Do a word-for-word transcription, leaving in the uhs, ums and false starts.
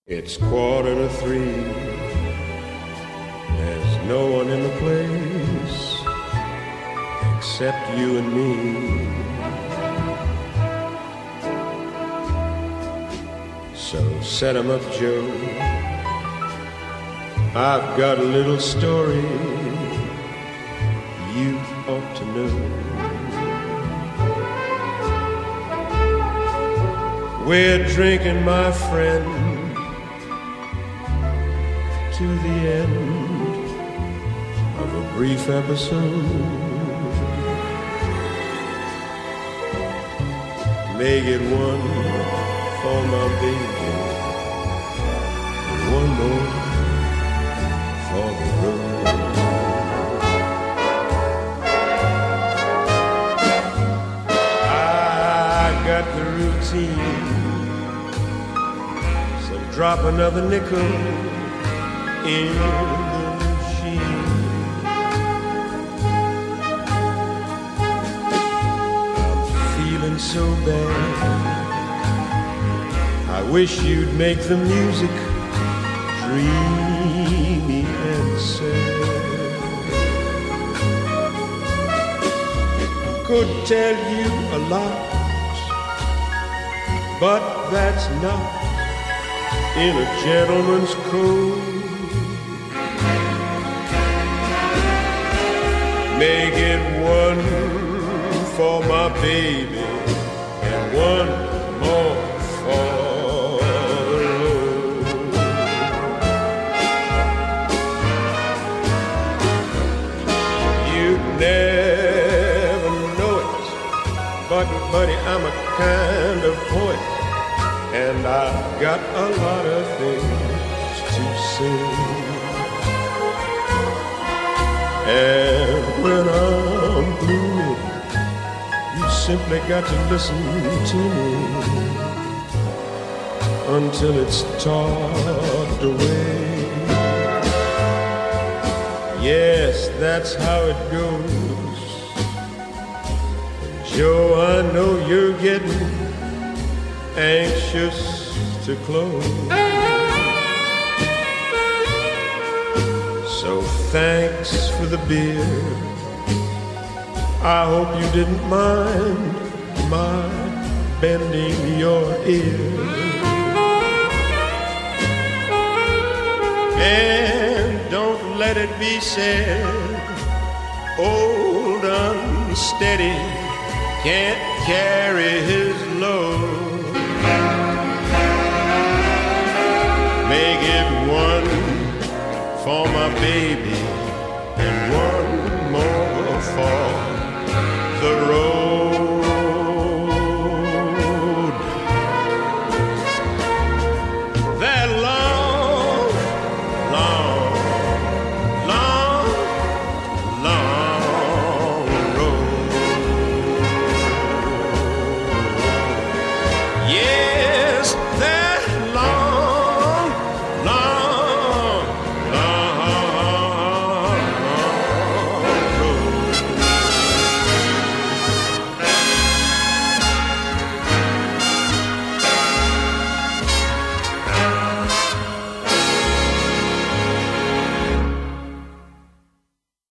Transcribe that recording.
It's quarter to three. There's no one in the place except you and me. So set 'em up, Joe. I've got a little story you ought to know. We're drinking, my friend, to the end of a brief episode. Make it one for my baby, and one more for the road. I got the routine, so drop another nickel in the machine. I'm feeling so bad, I wish you'd make the music dreamy and sad. Could tell you a lot, but that's not in a gentleman's code. Make it one for my baby and one more for the road. You'd never know it, but buddy, I'm a kind of poet, and I've got a lot of things to say. And when I'm blue, you simply got to listen to me until it's talked away. Yes, that's how it goes. And Joe, I know you're getting anxious to close. So thanks for the beer. I hope you didn't mind my bending your ear. And don't let it be said, old unsteady can't carry his load. Make it one for my baby and one more for the road.